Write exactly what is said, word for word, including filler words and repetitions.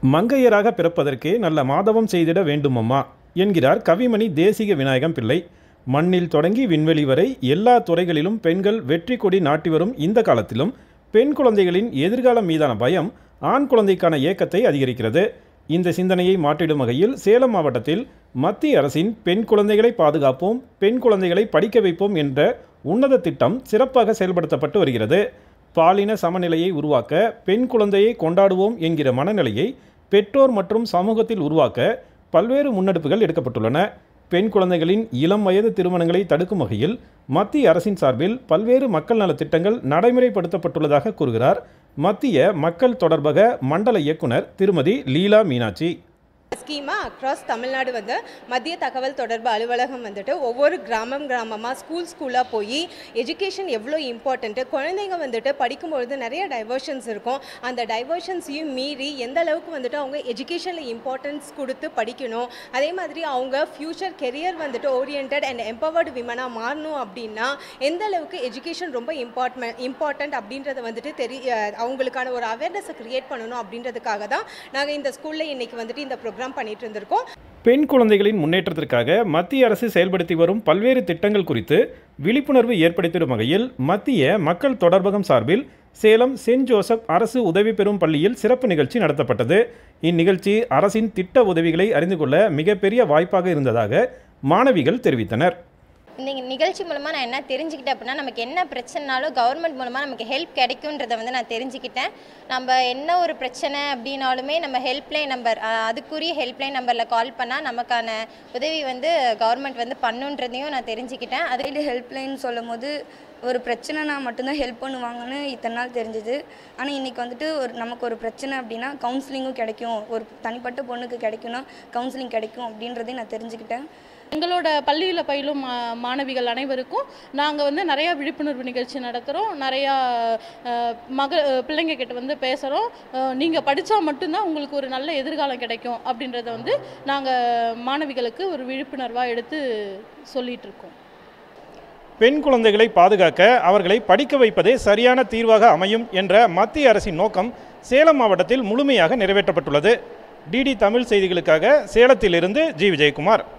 மங்கையராக பிறப்பதற்கே நல்ல மாதவம் செய்திட வேண்டுமம்மா என்கிறார் கவிமணி தேசிக விநாயகம் பிள்ளை. மண்ணில் தொடங்கி விண்வெளி வரை எல்லா துறைகளிலும் பெண்கள் வெற்றி கொடி நாட்டி வரும் இந்த காலத்திலும் பெண் குழந்தைகளின் எதிர்காலம் மீதான பயம் ஆண் குழந்தைக்கான ஏக்கத்தை அதிகரிக்கிறது. இந்த சிந்தனையை மாற்றிடும் வகையில் சேலம் மாவட்டத்தில் மத்திய அரசின் பெண் குழந்தைகளை பாதுகாப்போம், பெண் குழந்தைகளை படிக்க வைப்போம் என்ற உன்னத திட்டம் சிறப்பாக செயல்படுத்தப்பட்டு வருகிறது. பாலின சமநிலையை உருவாக்க பெண் குழந்தையை கொண்டாடுவோம் என்கிற மனநிலையை பெற்றோர் மற்றும் சமூகத்தில் உருவாக்க பல்வேறு முன்னெடுப்புகள் எடுக்கப்பட்டுள்ளன. பெண் குழந்தைகளின் இளம் வயது திருமணங்களை தடுக்கும் வகையில் மத்திய அரசின் சார்பில் பல்வேறு மக்கள் நல திட்டங்கள் நடைமுறைப்படுத்தப்பட்டுள்ளதாக கூறுகிறார் மத்திய மக்கள் தொடர்பக மண்டல இயக்குனர் திருமதி லீலா மீனாட்சி. ஸ்கீமா அக்ராஸ் தமிழ்நாடு வந்து மத்திய தகவல் தொடர்பு அலுவலகம் வந்துட்டு ஒவ்வொரு கிராமம் கிராமமாக ஸ்கூல் ஸ்கூலாக போய் எஜுகேஷன் எவ்வளோ இம்பார்ட்டண்ட்டு, குழந்தைங்க வந்துட்டு படிக்கும்பொழுது நிறைய டைவர்ஷன்ஸ் இருக்கும். அந்த டைவர்ஷன்ஸையும் மீறி எந்த அளவுக்கு வந்துட்டு அவங்க எஜுகேஷனில் இம்பார்ட்டன்ஸ் கொடுத்து படிக்கணும், அதே மாதிரி அவங்க ஃப்யூச்சர் கெரியர் வந்துட்டு ஓரியன்ட் அண்ட் எம்பவர்டு விமனாக மாறணும் அப்படின்னா எந்த அளவுக்கு எஜுகேஷன் ரொம்ப இம்பார்ட்மெண்ட் இம்பார்ட்டண்ட் அப்படின்றத வந்துட்டு தெரிய அவங்களுக்கான ஒரு அவேர்னஸை க்ரியேட் பண்ணணும் அப்படின்றதுக்காக தான் நாங்கள் இந்த ஸ்கூலில் இன்றைக்கி வந்துட்டு இந்த ப்ரோக்ராம் பண்ணிட்டு இருந்திருக்கோம். பெண் குழந்தைகளின் முன்னேற்றத்திற்காக மத்திய அரசு செயல்படுத்தி வரும் பல்வேறு திட்டங்கள் குறித்து விழிப்புணர்வு ஏற்படுத்திடும் வகையில் மத்திய மக்கள் தொடர்பகம் சார்பில் சேலம் சென்ட் ஜோசப் அரசு உதவி பெறும் பள்ளியில் சிறப்பு நிகழ்ச்சி நடத்தப்பட்டது. இந்நிகழ்ச்சி அரசின் திட்ட உதவிகளை அறிந்து கொள்ள மிகப்பெரிய வாய்ப்பாக இருந்ததாக மாணவிகள் தெரிவித்தனர். இந்த நிகழ்ச்சி மூலமாக நான் என்ன தெரிஞ்சுக்கிட்டேன் அப்படின்னா, நமக்கு என்ன பிரச்சனைனாலும் கவர்மெண்ட் மூலமாக நமக்கு ஹெல்ப் கிடைக்குன்றதை வந்து நான் தெரிஞ்சுக்கிட்டேன். நம்ம என்ன ஒரு பிரச்சனை அப்படின்னாலுமே நம்ம ஹெல்ப்லைன் நம்பர், அதுக்குரிய ஹெல்ப்லைன் நம்பரில் கால் பண்ணால் நமக்கான உதவி வந்து கவர்மெண்ட் வந்து பண்ணுன்றதையும் நான் தெரிஞ்சுக்கிட்டேன். அதில் ஹெல்ப்லைன் சொல்லும் போது ஒரு பிரச்சனைனா மட்டும்தான் ஹெல்ப் பண்ணுவாங்கன்னு இத்தனை நாள் தெரிஞ்சுது. ஆனால் இன்றைக்கி வந்துட்டு ஒரு நமக்கு ஒரு பிரச்சனை அப்படின்னா கவுன்சிலிங்கும் கிடைக்கும், ஒரு தனிப்பட்ட பொண்ணுக்கு கிடைக்கும்னா கவுன்சிலிங் கிடைக்கும் அப்படின்றதையும் நான் தெரிஞ்சுக்கிட்டேன். எங்களோட பள்ளியில் பயிலும் மாணவிகள் அனைவருக்கும் நாங்கள் வந்து நிறையா விழிப்புணர்வு நிகழ்ச்சி நடத்துகிறோம். நிறையா மக பிள்ளைங்க கிட்ட வந்து பேசுகிறோம். நீங்கள் படித்தா மட்டும்தான் உங்களுக்கு ஒரு நல்ல எதிர்காலம் கிடைக்கும் அப்படின்றத வந்து நாங்கள் மாணவிகளுக்கு ஒரு விழிப்புணர்வாக எடுத்து சொல்லிகிட்டு இருக்கோம். பெண் குழந்தைகளை பாதுகாக்க அவர்களை படிக்க வைப்பதே சரியான தீர்வாக அமையும் என்ற மத்திய அரசின் நோக்கம் சேலம் மாவட்டத்தில் முழுமையாக நிறைவேற்றப்பட்டுள்ளது. டிடி தமிழ் செய்திகளுக்காக சேலத்திலிருந்து ஜி விஜயகுமார்.